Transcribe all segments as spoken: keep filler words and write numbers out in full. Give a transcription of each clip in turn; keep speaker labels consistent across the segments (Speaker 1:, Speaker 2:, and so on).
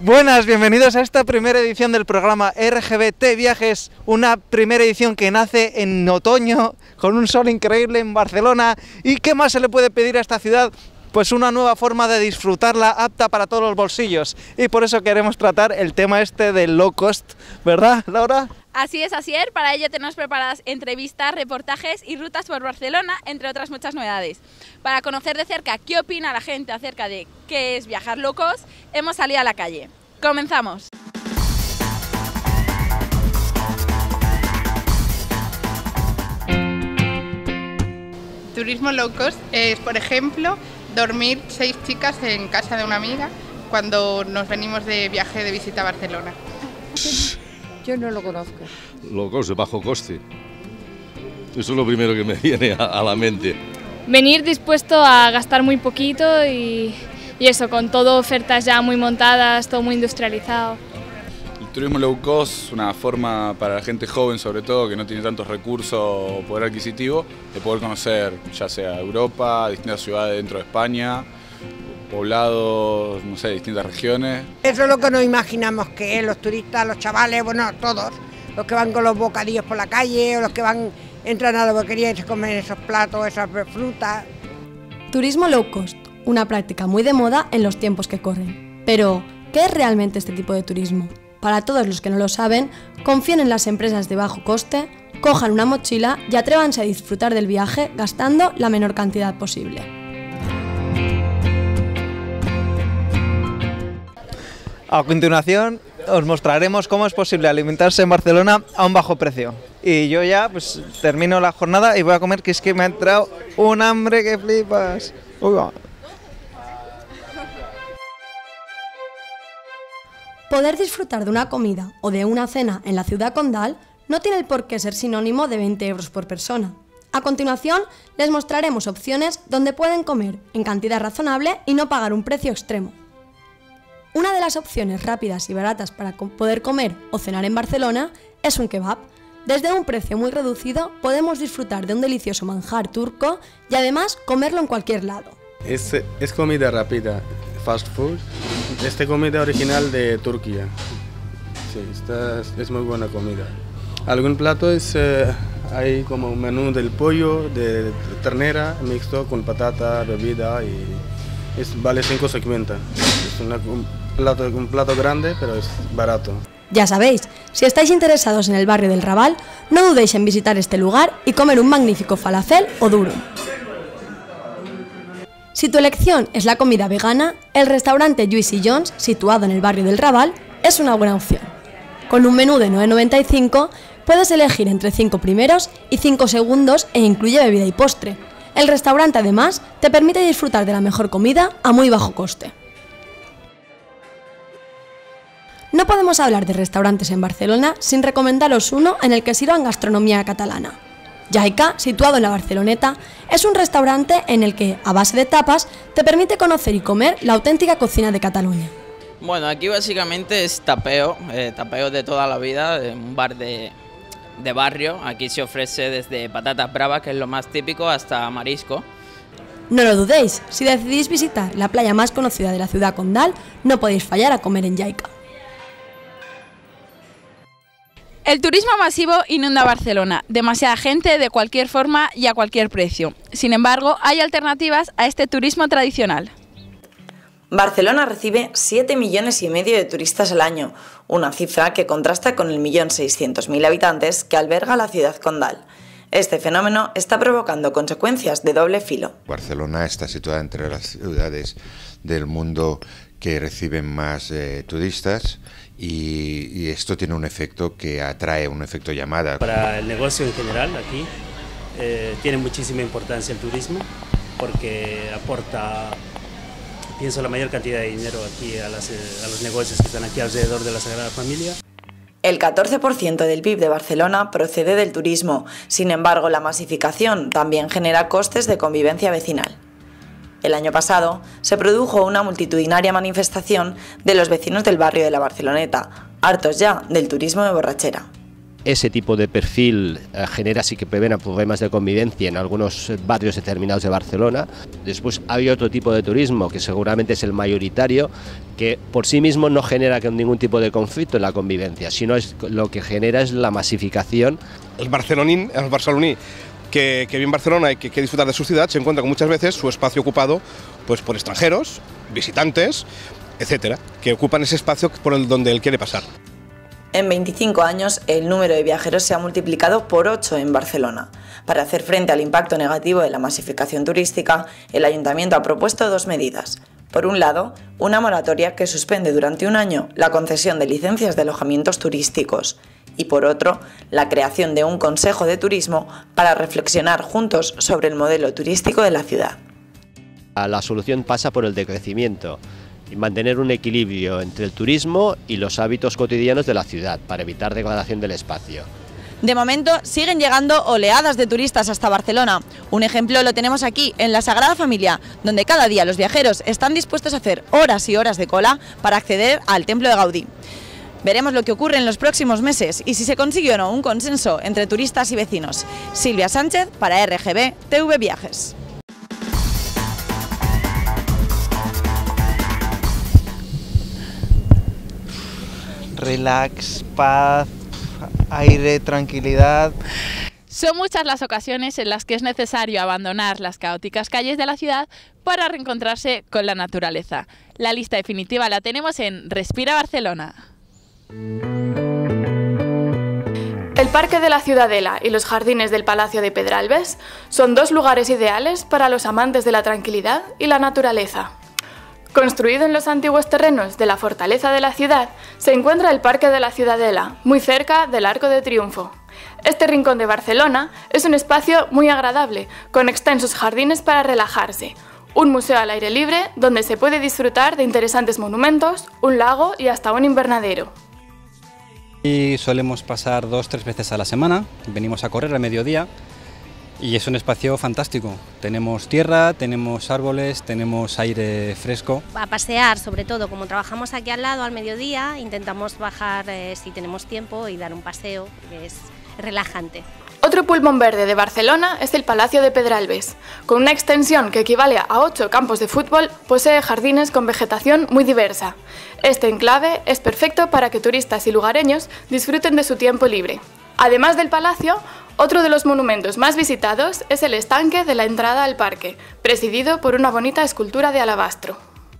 Speaker 1: Buenas, bienvenidos a esta primera edición del programa R G B T Viajes, una primera edición que nace en otoño, con un sol increíble en Barcelona. ¿Y qué más se le puede pedir a esta ciudad? Pues una nueva forma de disfrutarla apta para todos los bolsillos. Y por eso queremos tratar el tema este del low cost, ¿verdad, Laura?
Speaker 2: Así es, Asier. Para ello tenemos preparadas entrevistas, reportajes y rutas por Barcelona, entre otras muchas novedades. Para conocer de cerca qué opina la gente acerca de qué es viajar low cost, hemos salido a la calle. ¡Comenzamos!
Speaker 3: Turismo low cost es, por ejemplo, dormir seis chicas en casa de una amiga cuando nos venimos de viaje de visita a Barcelona.
Speaker 4: Yo no lo conozco.
Speaker 5: Low cost, bajo coste. Eso es lo primero que me viene a, a la mente.
Speaker 6: Venir dispuesto a gastar muy poquito y, y eso, con todo ofertas ya muy montadas, todo muy industrializado.
Speaker 7: El turismo low cost es una forma para la gente joven, sobre todo, que no tiene tantos recursos o poder adquisitivo, de poder conocer ya sea Europa, distintas ciudades dentro de España, poblados, no sé, distintas regiones.
Speaker 4: Eso es lo que nos imaginamos que es, los turistas, los chavales, bueno, todos, los que van con los bocadillos por la calle o los que van, entran a la boquería y se comen esos platos, esas frutas.
Speaker 8: Turismo low cost, una práctica muy de moda en los tiempos que corren. Pero, ¿qué es realmente este tipo de turismo? Para todos los que no lo saben, confíen en las empresas de bajo coste, cojan una mochila y atrévanse a disfrutar del viaje gastando la menor cantidad posible.
Speaker 1: A continuación os mostraremos cómo es posible alimentarse en Barcelona a un bajo precio. Y yo ya pues termino la jornada y voy a comer, que es que me ha entrado un hambre que flipas. Uy, va.
Speaker 8: Poder disfrutar de una comida o de una cena en la ciudad condal no tiene el por qué ser sinónimo de veinte euros por persona. A continuación les mostraremos opciones donde pueden comer en cantidad razonable y no pagar un precio extremo. Una de las opciones rápidas y baratas para poder comer o cenar en Barcelona es un kebab. Desde un precio muy reducido podemos disfrutar de un delicioso manjar turco y además comerlo en cualquier lado.
Speaker 9: Es, es comida rápida, fast food. Esta comida original de Turquía. Sí, esta es, es muy buena comida. Algún plato es, eh, hay como un menú del pollo, de ternera, mixto con patata, bebida y es, vale cinco cincuenta. Es una, un, plato, un plato grande, pero es barato.
Speaker 8: Ya sabéis, si estáis interesados en el barrio del Raval, no dudéis en visitar este lugar y comer un magnífico falafel o durum. Si tu elección es la comida vegana, el restaurante Juicy John's, situado en el barrio del Raval, es una buena opción. Con un menú de nueve noventa y cinco puedes elegir entre cinco primeros y cinco segundos e incluye bebida y postre. El restaurante además te permite disfrutar de la mejor comida a muy bajo coste. No podemos hablar de restaurantes en Barcelona sin recomendaros uno en el que sirvan gastronomía catalana. Jaica, situado en la Barceloneta, es un restaurante en el que, a base de tapas, te permite conocer y comer la auténtica cocina de Cataluña.
Speaker 10: Bueno, aquí básicamente es tapeo, eh, tapeo de toda la vida, un bar de, de barrio. Aquí se ofrece desde patatas bravas, que es lo más típico, hasta marisco.
Speaker 8: No lo dudéis, si decidís visitar la playa más conocida de la ciudad condal, no podéis fallar a comer en Jaica.
Speaker 2: El turismo masivo inunda Barcelona, demasiada gente de cualquier forma y a cualquier precio. Sin embargo, hay alternativas a este turismo tradicional.
Speaker 11: Barcelona recibe siete millones y medio de turistas al año, una cifra que contrasta con el millón seiscientos mil habitantes que alberga la ciudad condal. Este fenómeno está provocando consecuencias de doble filo.
Speaker 12: Barcelona está situada entre las ciudades del mundo que reciben más eh, turistas y, y esto tiene un efecto que atrae, un efecto llamada.
Speaker 13: Para el negocio en general aquí eh, tiene muchísima importancia el turismo porque aporta, pienso, la mayor cantidad de dinero aquí a, las, a los negocios que están aquí alrededor de la Sagrada Familia.
Speaker 11: El catorce por ciento del P I B de Barcelona procede del turismo, sin embargo la masificación también genera costes de convivencia vecinal. El año pasado se produjo una multitudinaria manifestación de los vecinos del barrio de la Barceloneta, hartos ya del turismo de borrachera.
Speaker 14: ese tipo de perfil eh, genera sí que prevén problemas de convivencia en algunos barrios determinados de Barcelona. Después hay otro tipo de turismo que seguramente es el mayoritario, que por sí mismo no genera ningún tipo de conflicto en la convivencia, sino es, lo que genera es la masificación.
Speaker 15: El barcelonín, el barceloní que, que vive en Barcelona y que quiere disfrutar de su ciudad se encuentra con muchas veces su espacio ocupado pues, por extranjeros, visitantes, etcétera, que ocupan ese espacio por el donde él quiere pasar.
Speaker 11: En veinticinco años, el número de viajeros se ha multiplicado por ocho en Barcelona. Para hacer frente al impacto negativo de la masificación turística, el Ayuntamiento ha propuesto dos medidas. Por un lado, una moratoria que suspende durante un año la concesión de licencias de alojamientos turísticos. Y por otro, la creación de un Consejo de Turismo para reflexionar juntos sobre el modelo turístico de la ciudad.
Speaker 14: La solución pasa por el decrecimiento y mantener un equilibrio entre el turismo y los hábitos cotidianos de la ciudad para evitar degradación del espacio.
Speaker 16: De momento siguen llegando oleadas de turistas hasta Barcelona. Un ejemplo lo tenemos aquí, en la Sagrada Familia, donde cada día los viajeros están dispuestos a hacer horas y horas de cola para acceder al Templo de Gaudí. Veremos lo que ocurre en los próximos meses y si se consigue o no un consenso entre turistas y vecinos. Silvia Sánchez para R G B T V Viajes.
Speaker 1: Relax, paz, aire, tranquilidad.
Speaker 2: Son muchas las ocasiones en las que es necesario abandonar las caóticas calles de la ciudad para reencontrarse con la naturaleza. La lista definitiva la tenemos en Respira Barcelona.
Speaker 6: El Parque de la Ciudadela y los jardines del Palacio de Pedralbes son dos lugares ideales para los amantes de la tranquilidad y la naturaleza. Construido en los antiguos terrenos de la fortaleza de la ciudad, se encuentra el Parque de la Ciudadela, muy cerca del Arco de Triunfo. Este rincón de Barcelona es un espacio muy agradable, con extensos jardines para relajarse, un museo al aire libre donde se puede disfrutar de interesantes monumentos, un lago y hasta un invernadero.
Speaker 17: Y solemos pasar dos o tres veces a la semana, venimos a correr a mediodía. Y es un espacio fantástico. Tenemos tierra, tenemos árboles, tenemos aire fresco.
Speaker 18: A pasear, sobre todo, como trabajamos aquí al lado al mediodía, intentamos bajar eh, si tenemos tiempo y dar un paseo, que es relajante.
Speaker 6: Otro pulmón verde de Barcelona es el Palacio de Pedralbes. Con una extensión que equivale a ocho campos de fútbol, posee jardines con vegetación muy diversa. Este enclave es perfecto para que turistas y lugareños disfruten de su tiempo libre. Además del palacio, otro de los monumentos más visitados es el estanque de la entrada al parque, presidido por una bonita escultura de alabastro.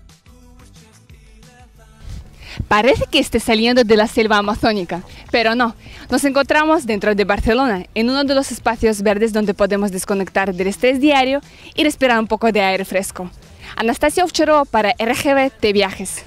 Speaker 19: Parece que esté saliendo de la selva amazónica, pero no. Nos encontramos dentro de Barcelona, en uno de los espacios verdes donde podemos desconectar del estrés diario y respirar un poco de aire fresco. Anastasia Ovcharova para R G B T Viajes.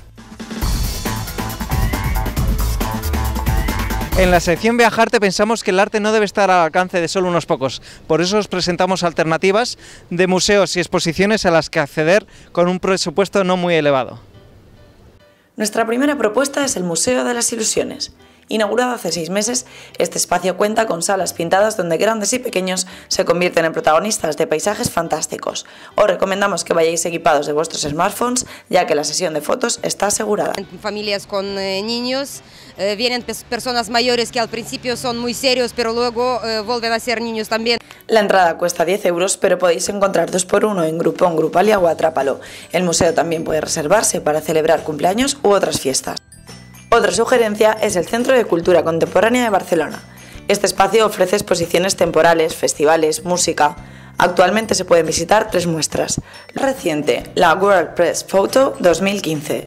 Speaker 1: En la sección Viajarte pensamos que el arte no debe estar al alcance de solo unos pocos. Por eso os presentamos alternativas de museos y exposiciones a las que acceder con un presupuesto no muy elevado.
Speaker 11: Nuestra primera propuesta es el Museo de las Ilusiones. Inaugurado hace seis meses, este espacio cuenta con salas pintadas donde grandes y pequeños se convierten en protagonistas de paisajes fantásticos. Os recomendamos que vayáis equipados de vuestros smartphones, ya que la sesión de fotos está asegurada.
Speaker 20: Familias con eh, niños, eh, vienen personas mayores que al principio son muy serios, pero luego eh, vuelven a ser niños también.
Speaker 11: La entrada cuesta diez euros, pero podéis encontrar dos por uno en Groupon, Grupalia o Atrápalo. El museo también puede reservarse para celebrar cumpleaños u otras fiestas. Otra sugerencia es el Centro de Cultura Contemporánea de Barcelona. Este espacio ofrece exposiciones temporales, festivales, música. Actualmente se pueden visitar tres muestras. La reciente, la World Press Photo dos mil quince.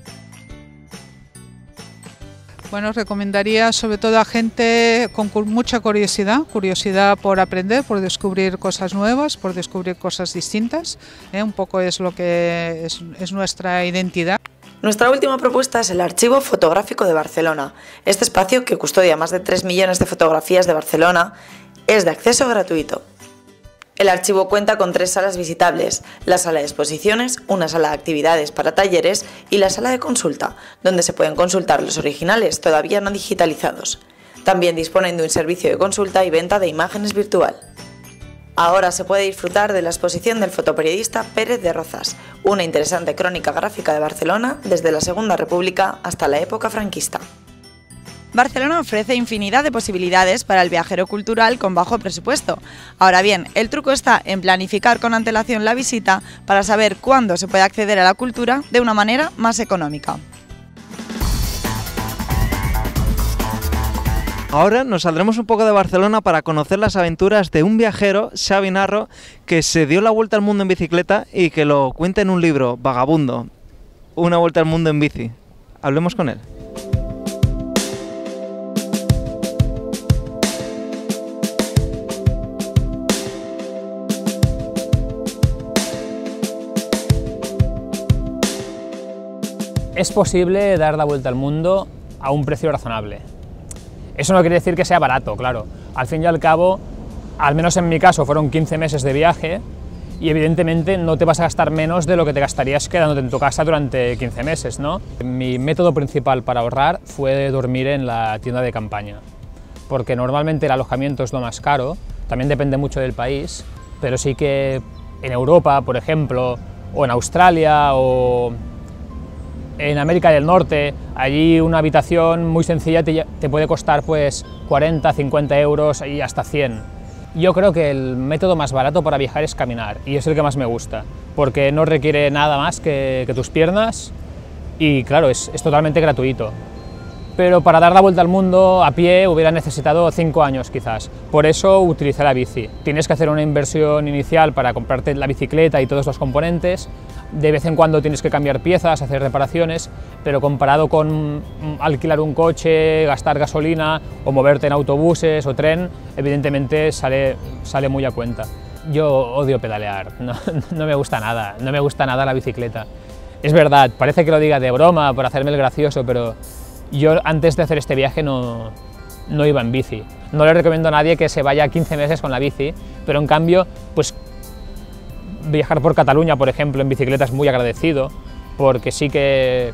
Speaker 21: Bueno, os recomendaría sobre todo a gente con mucha curiosidad, curiosidad por aprender, por descubrir cosas nuevas, por descubrir cosas distintas. ¿eh? Un poco es lo que es, es nuestra identidad.
Speaker 11: Nuestra última propuesta es el Archivo Fotográfico de Barcelona. Este espacio, que custodia más de tres millones de fotografías de Barcelona, es de acceso gratuito. El archivo cuenta con tres salas visitables, la sala de exposiciones, una sala de actividades para talleres y la sala de consulta, donde se pueden consultar los originales todavía no digitalizados. También disponen de un servicio de consulta y venta de imágenes virtual. Ahora se puede disfrutar de la exposición del fotoperiodista Pérez de Rozas, una interesante crónica gráfica de Barcelona desde la Segunda República hasta la época franquista.
Speaker 16: Barcelona ofrece infinidad de posibilidades para el viajero cultural con bajo presupuesto. Ahora bien, el truco está en planificar con antelación la visita para saber cuándo se puede acceder a la cultura de una manera más económica.
Speaker 1: Ahora nos saldremos un poco de Barcelona para conocer las aventuras de un viajero, Xavi Narro, que se dio la vuelta al mundo en bicicleta y que lo cuenta en un libro, Vagabundo, una vuelta al mundo en bici. Hablemos con él.
Speaker 3: Es posible dar la vuelta al mundo a un precio razonable. Eso no quiere decir que sea barato, claro. Al fin y al cabo, al menos en mi caso, fueron quince meses de viaje y evidentemente no te vas a gastar menos de lo que te gastarías quedándote en tu casa durante quince meses, ¿no? Mi método principal para ahorrar fue dormir en la tienda de campaña, porque normalmente el alojamiento es lo más caro, también depende mucho del país, pero sí que en Europa, por ejemplo, o en Australia, o en América del Norte, allí una habitación muy sencilla te, te puede costar pues cuarenta, cincuenta euros y hasta cien. Yo creo que el método más barato para viajar es caminar, y es el que más me gusta, porque no requiere nada más que, que tus piernas y claro, es, es totalmente gratuito. Pero para dar la vuelta al mundo a pie hubiera necesitado cinco años quizás, por eso utilicé la bici. Tienes que hacer una inversión inicial para comprarte la bicicleta y todos los componentes, de vez en cuando tienes que cambiar piezas, hacer reparaciones, pero comparado con alquilar un coche, gastar gasolina o moverte en autobuses o tren, evidentemente sale, sale muy a cuenta. Yo odio pedalear, no, no me gusta nada, no me gusta nada la bicicleta. Es verdad, parece que lo diga de broma por hacerme el gracioso, pero yo antes de hacer este viaje no, no iba en bici. No le recomiendo a nadie que se vaya quince meses con la bici, pero en cambio, pues viajar por Cataluña, por ejemplo, en bicicleta es muy agradecido, porque sí que,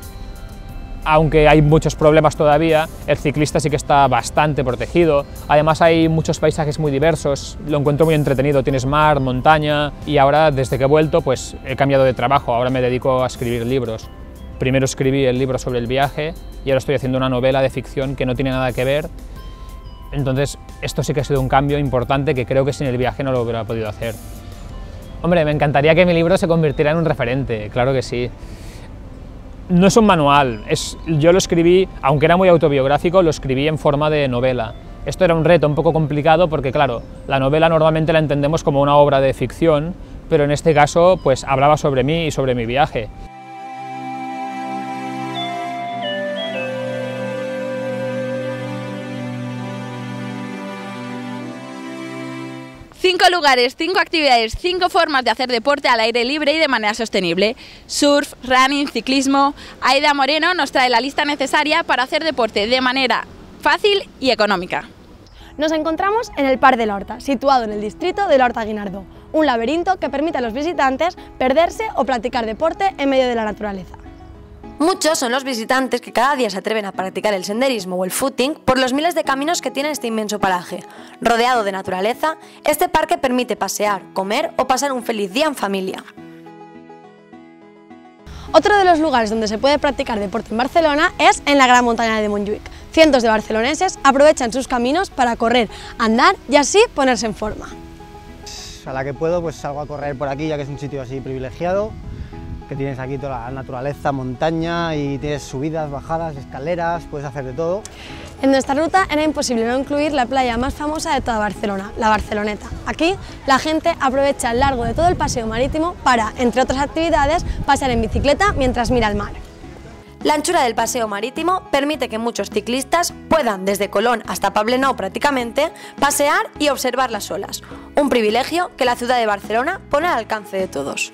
Speaker 3: aunque hay muchos problemas todavía, el ciclista sí que está bastante protegido. Además hay muchos paisajes muy diversos, lo encuentro muy entretenido, tienes mar, montaña, y ahora desde que he vuelto pues he cambiado de trabajo, ahora me dedico a escribir libros. Primero escribí el libro sobre el viaje y ahora estoy haciendo una novela de ficción que no tiene nada que ver. Entonces esto sí que ha sido un cambio importante que creo que sin el viaje no lo hubiera podido hacer. Hombre, me encantaría que mi libro se convirtiera en un referente, claro que sí. No es un manual, es, yo lo escribí, aunque era muy autobiográfico, lo escribí en forma de novela. Esto era un reto un poco complicado porque, claro, la novela normalmente la entendemos como una obra de ficción, pero en este caso pues hablaba sobre mí y sobre mi viaje.
Speaker 2: Cinco lugares, cinco actividades, cinco formas de hacer deporte al aire libre y de manera sostenible. Surf, running, ciclismo. Aida Moreno nos trae la lista necesaria para hacer deporte de manera fácil y económica.
Speaker 8: Nos encontramos en el Parc de la Horta, situado en el distrito de la Horta Guinardó, un laberinto que permite a los visitantes perderse o practicar deporte en medio de la naturaleza.
Speaker 22: Muchos son los visitantes que cada día se atreven a practicar el senderismo o el footing por los miles de caminos que tiene este inmenso paraje. Rodeado de naturaleza, este parque permite pasear, comer o pasar un feliz día en familia.
Speaker 8: Otro de los lugares donde se puede practicar deporte en Barcelona es en la Gran Montaña de Montjuïc. Cientos de barceloneses aprovechan sus caminos para correr, andar y así ponerse en forma.
Speaker 23: A la que puedo pues salgo a correr por aquí, ya que es un sitio así privilegiado, que tienes aquí toda la naturaleza, montaña y tienes subidas, bajadas, escaleras, puedes hacer de todo.
Speaker 8: En nuestra ruta era imposible no incluir la playa más famosa de toda Barcelona, la Barceloneta. Aquí la gente aprovecha a lo largo de todo el paseo marítimo para, entre otras actividades, pasear en bicicleta mientras mira el mar.
Speaker 22: La anchura del paseo marítimo permite que muchos ciclistas puedan, desde Colón hasta Poblenou prácticamente, pasear y observar las olas. Un privilegio que la ciudad de Barcelona pone al alcance de todos.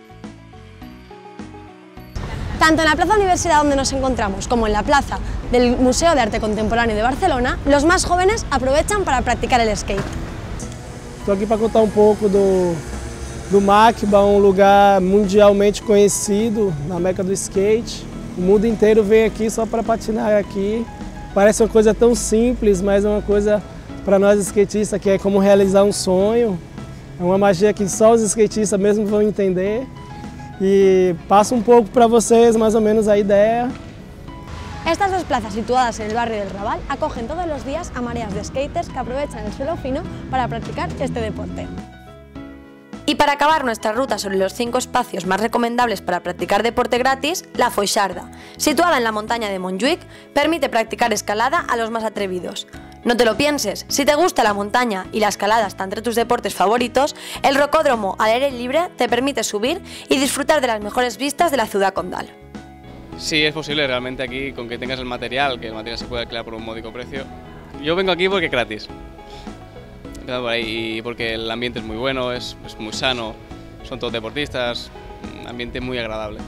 Speaker 8: Tanto en la Plaza Universidad donde nos encontramos como en la plaza del Museo de Arte Contemporáneo de Barcelona, los más jóvenes aprovechan para practicar el skate.
Speaker 24: Estou aqui para contar um pouco do, do MACBA, um lugar mundialmente conhecido na meca do skate. O mundo inteiro vem aqui só para patinar aqui. Parece uma coisa tão simples, mas é uma coisa para nós skatistas que é como realizar um sonho. É uma magia que só os skatistas mesmo vão entender. E passo um pouco para vocês mais ou menos a ideia.
Speaker 8: Estas dos plazas situadas en el barrio del Raval acogen todos los días a mareas de skaters que aprovechan el suelo fino para practicar este deporte.
Speaker 22: Y para acabar nuestra ruta sobre los cinco espacios más recomendables para practicar deporte gratis, la Foixarda, situada en la montaña de Montjuïc, permite practicar escalada a los más atrevidos. No te lo pienses, si te gusta la montaña y la escalada está entre tus deportes favoritos, el rocódromo al aire libre te permite subir y disfrutar de las mejores vistas de la ciudad condal.
Speaker 4: Sí, es posible realmente aquí, con que tengas el material, que el material se puede alquilar por un módico precio. Yo vengo aquí porque es gratis. Por ahí, porque el ambiente es muy bueno, es, es muy sano, son todos deportistas, un ambiente muy agradable.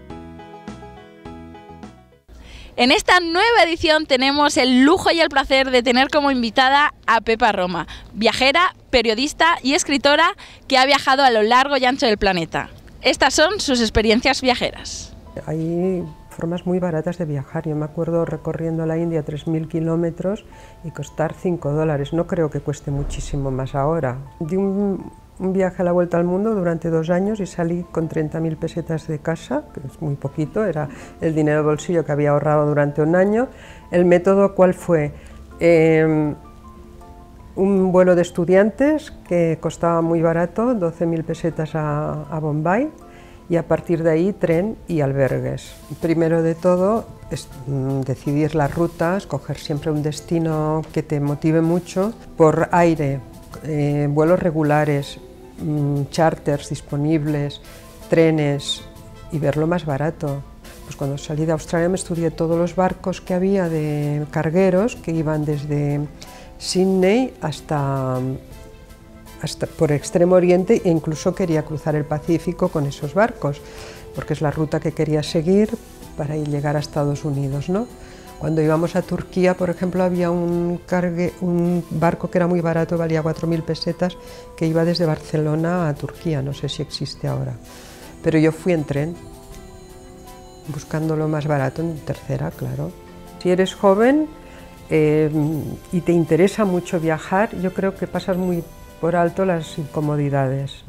Speaker 2: En esta nueva edición tenemos el lujo y el placer de tener como invitada a Pepa Roma, viajera, periodista y escritora que ha viajado a lo largo y ancho del planeta. Estas son sus experiencias viajeras.
Speaker 5: Hay formas muy baratas de viajar. Yo me acuerdo recorriendo la India tres mil kilómetros y costar cinco dólares. No creo que cueste muchísimo más ahora. Di un, un viaje a la vuelta al mundo durante dos años y salí con treinta mil pesetas de casa, que es muy poquito, era el dinero de bolsillo que había ahorrado durante un año. El método, ¿cuál fue? Eh, un vuelo de estudiantes que costaba muy barato, doce mil pesetas a, a Bombay, y a partir de ahí tren y albergues. Primero de todo es decidir las rutas, escoger siempre un destino que te motive mucho, por aire, eh, vuelos regulares, mmm, charters disponibles, trenes, y ver lo más barato. Pues cuando salí de Australia me estudié todos los barcos que había de cargueros que iban desde Sydney hasta hasta por Extremo Oriente, e incluso quería cruzar el Pacífico con esos barcos, porque es la ruta que quería seguir para ir llegar a Estados Unidos, ¿no? Cuando íbamos a Turquía, por ejemplo, había un, cargue, un barco que era muy barato, valía cuatro mil pesetas, que iba desde Barcelona a Turquía, no sé si existe ahora, pero yo fui en tren, buscando lo más barato, en tercera, claro. Si eres joven eh, y te interesa mucho viajar, yo creo que pasas muy por alto las incomodidades.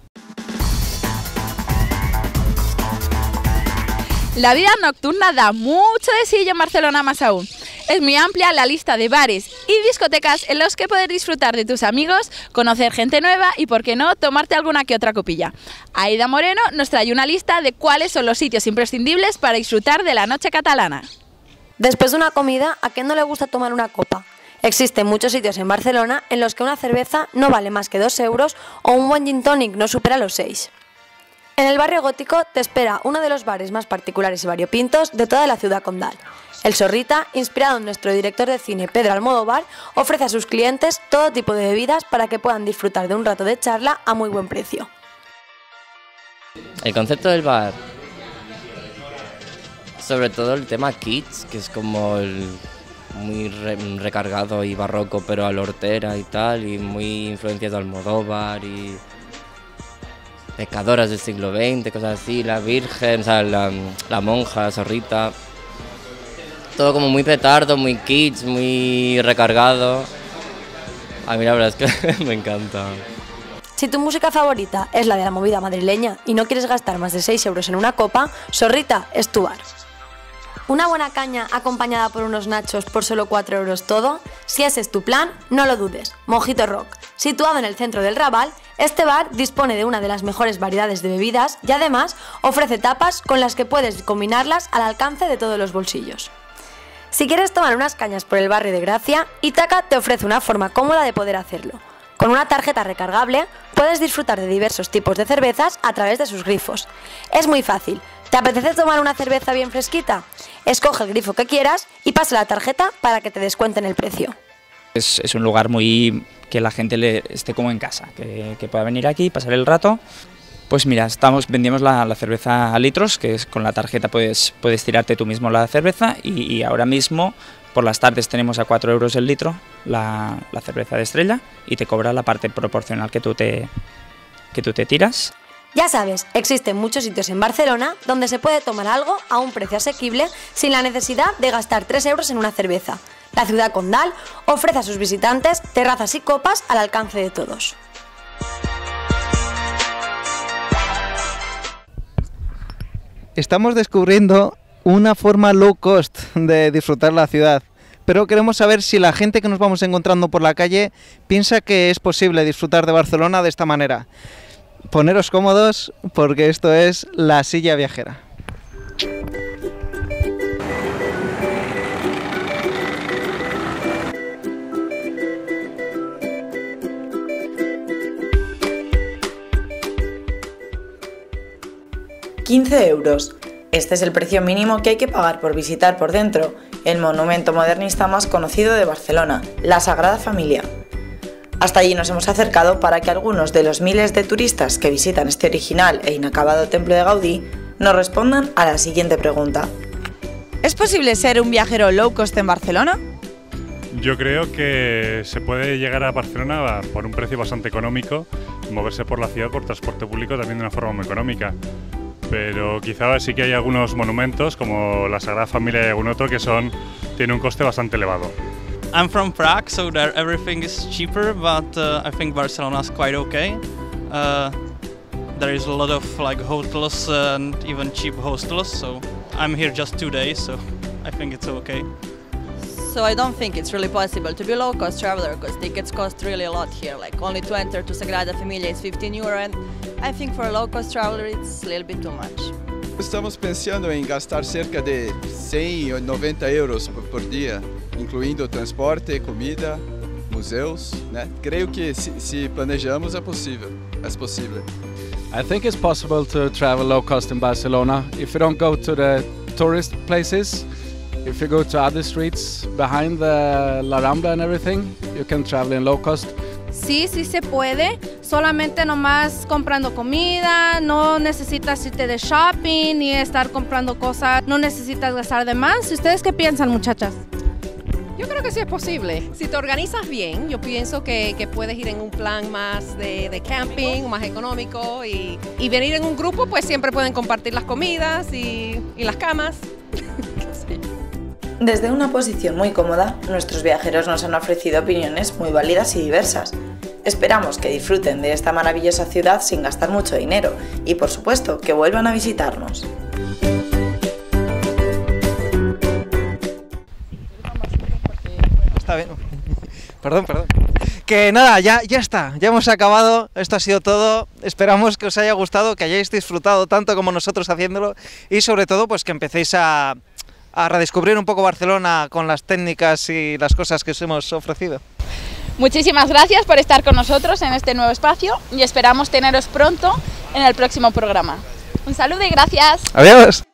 Speaker 2: La vida nocturna da mucho de sí en Barcelona más aún. Es muy amplia la lista de bares y discotecas en los que poder disfrutar de tus amigos, conocer gente nueva y, por qué no, tomarte alguna que otra copilla. Aida Moreno nos trae una lista de cuáles son los sitios imprescindibles para disfrutar de la noche catalana.
Speaker 22: Después de una comida, ¿a quién no le gusta tomar una copa? Existen muchos sitios en Barcelona en los que una cerveza no vale más que dos euros o un buen gin tonic no supera los seis. En el barrio gótico te espera uno de los bares más particulares y variopintos de toda la ciudad condal. El Zorrita, inspirado en nuestro director de cine Pedro Almodóvar, ofrece a sus clientes todo tipo de bebidas para que puedan disfrutar de un rato de charla a muy buen precio.
Speaker 7: El concepto del bar, sobre todo el tema kids, que es como el muy re, recargado y barroco, pero a la hortera y tal, y muy influenciado de Almodóvar y pecadoras del siglo veinte, cosas así, la Virgen, o sea, la, la monja, Zorrita, todo como muy petardo, muy kids, muy recargado. A mí la verdad es que me encanta.
Speaker 22: Si tu música favorita es la de la movida madrileña y no quieres gastar más de seis euros en una copa, Zorrita es tu bar. Una buena caña acompañada por unos nachos por solo cuatro euros todo. Si ese es tu plan, no lo dudes. Mojito Rock. Situado en el centro del Raval, este bar dispone de una de las mejores variedades de bebidas y además ofrece tapas con las que puedes combinarlas al alcance de todos los bolsillos. Si quieres tomar unas cañas por el barrio de Gracia, Ítaca te ofrece una forma cómoda de poder hacerlo. Con una tarjeta recargable puedes disfrutar de diversos tipos de cervezas a través de sus grifos. Es muy fácil. ¿Te apetece tomar una cerveza bien fresquita? Escoge el grifo que quieras y pasa la tarjeta para que te descuenten el precio.
Speaker 9: Es, es un lugar muy que la gente le esté como en casa, que, que pueda venir aquí, pasar el rato. Pues mira, estamos, vendemos la, la cerveza a litros, que es con la tarjeta puedes, puedes tirarte tú mismo la cerveza, y, y ahora mismo por las tardes tenemos a cuatro euros el litro la, la cerveza de Estrella y te cobra la parte proporcional que tú te, que tú te tiras.
Speaker 22: Ya sabes, existen muchos sitios en Barcelona donde se puede tomar algo a un precio asequible sin la necesidad de gastar tres euros en una cerveza. La ciudad condal ofrece a sus visitantes terrazas y copas al alcance de todos.
Speaker 1: Estamos descubriendo una forma low cost de disfrutar la ciudad. Pero queremos saber si la gente que nos vamos encontrando por la calle piensa que es posible disfrutar de Barcelona de esta manera. Poneros cómodos porque esto es La Silla Viajera.
Speaker 11: quince euros. Este es el precio mínimo que hay que pagar por visitar por dentro el monumento modernista más conocido de Barcelona, la Sagrada Familia. Hasta allí nos hemos acercado para que algunos de los miles de turistas que visitan este original e inacabado templo de Gaudí nos respondan a la siguiente pregunta.
Speaker 16: ¿Es posible ser un viajero low cost en Barcelona?
Speaker 10: Yo creo que se puede llegar a Barcelona por un precio bastante económico y moverse por la ciudad por transporte público también de una forma muy económica. Pero quizá sí que hay algunos monumentos como la Sagrada Familia y algún otro que son tienen un coste bastante elevado.
Speaker 12: I'm from Prague, so there everything is cheaper, but uh, I think Barcelona is quite okay. Uh, there is a lot of like hotels and even cheap hostels, so I'm here just two days, so I think it's okay.
Speaker 16: So I don't think it's really possible to be a low-cost traveler because tickets cost really a lot here. Like only to enter to Sagrada Familia is fifteen euro, and I think for a low-cost traveler it's a little bit too much.
Speaker 13: Estamos pensando em gastar cerca de cem ou noventa euros por, por dia, incluindo transporte, comida, museus, né? Creio que se, se planejamos é possível, é possível.
Speaker 15: I think it's possible to travel low cost in Barcelona if you don't go to the tourist places. If you go to other streets behind the La Rambla and everything, you can travel in low cost.
Speaker 25: Sí, sí se puede, solamente nomás comprando comida, no necesitas irte de shopping ni estar comprando cosas, no necesitas gastar de más. ¿Ustedes qué piensan, muchachas?
Speaker 26: Yo creo que sí es posible. Si te organizas bien, yo pienso que, que puedes ir en un plan más de, de camping, más económico y, y venir en un grupo, pues siempre pueden compartir las comidas y, y las camas.
Speaker 11: Desde una posición muy cómoda, nuestros viajeros nos han ofrecido opiniones muy válidas y diversas. Esperamos que disfruten de esta maravillosa ciudad sin gastar mucho dinero y, por supuesto, que vuelvan a visitarnos.
Speaker 1: Está bien. Perdón, perdón. Que nada, ya, ya está, ya hemos acabado, esto ha sido todo, esperamos que os haya gustado, que hayáis disfrutado tanto como nosotros haciéndolo y sobre todo pues que empecéis a... a redescubrir un poco Barcelona con las técnicas y las cosas que os hemos ofrecido.
Speaker 2: Muchísimas gracias por estar con nosotros en este nuevo espacio y esperamos teneros pronto en el próximo programa. Un saludo y gracias.
Speaker 1: Adiós.